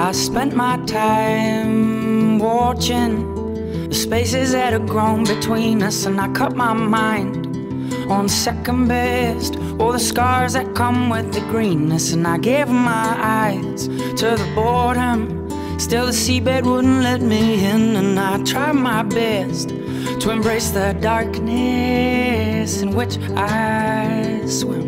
I spent my time watching the spaces that had grown between us, and I cut my mind on second best, all the scars that come with the greenness. And I gave my eyes to the boredom, still the seabed wouldn't let me in. And I tried my best to embrace the darkness in which I swim.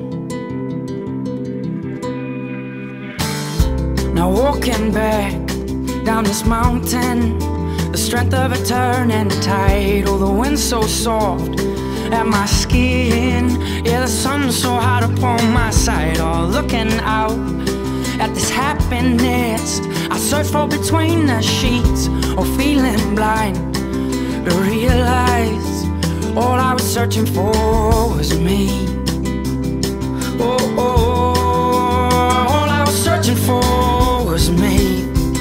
Now walking back down this mountain, the strength of a turning tide. Oh, the wind so soft at my skin, yeah, the sun so hot upon my side. Oh, looking out at this happiness I search for between the sheets, or feeling blind to realize all I was searching for was me. Oh, oh, all I was searching for was me.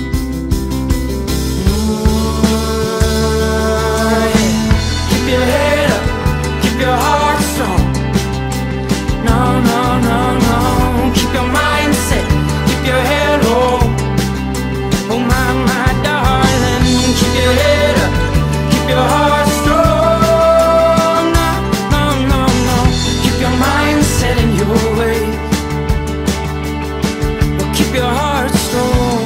Keep your head up, keep your heart strong. No, no, no, no. Keep your mindset, keep your head low. Oh my, my darling, keep your head up, keep your heart strong. No, no, no, no. Keep your mindset in your way. Well, keep your heart strong.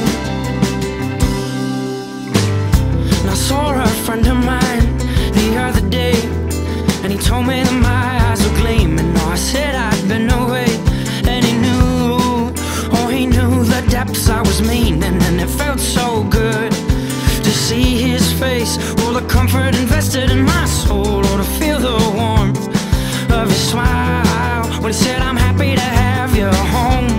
And I saw a friend of mine the other day, and he told me that my eyes were gleaming. Oh, I said I'd been away, and he knew, oh, he knew the depths I was meaning. And it felt so good to see his face, all the comfort invested in my soul, or to feel the warmth of his smile when he said, I'm happy to have you home.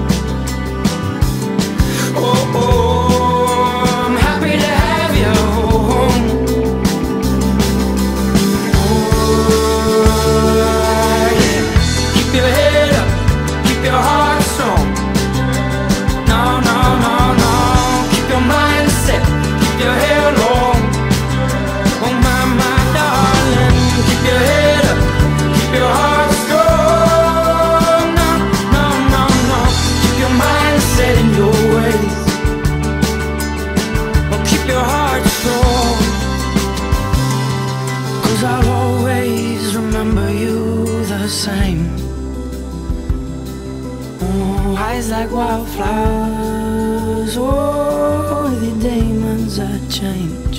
Oh, oh, I'm happy to have you home. Keep your head up, keep your heart strong. No, no, no, no. Keep your mindset, keep your hair long. Oh my, my darling, keep your head up, keep your heart strong. No, no, no, no. Keep your mindset in your ways. Oh, keep your heart strong, 'cause I'll always remember you the same. Oh, eyes like wildflowers, oh, with your diamonds a chain.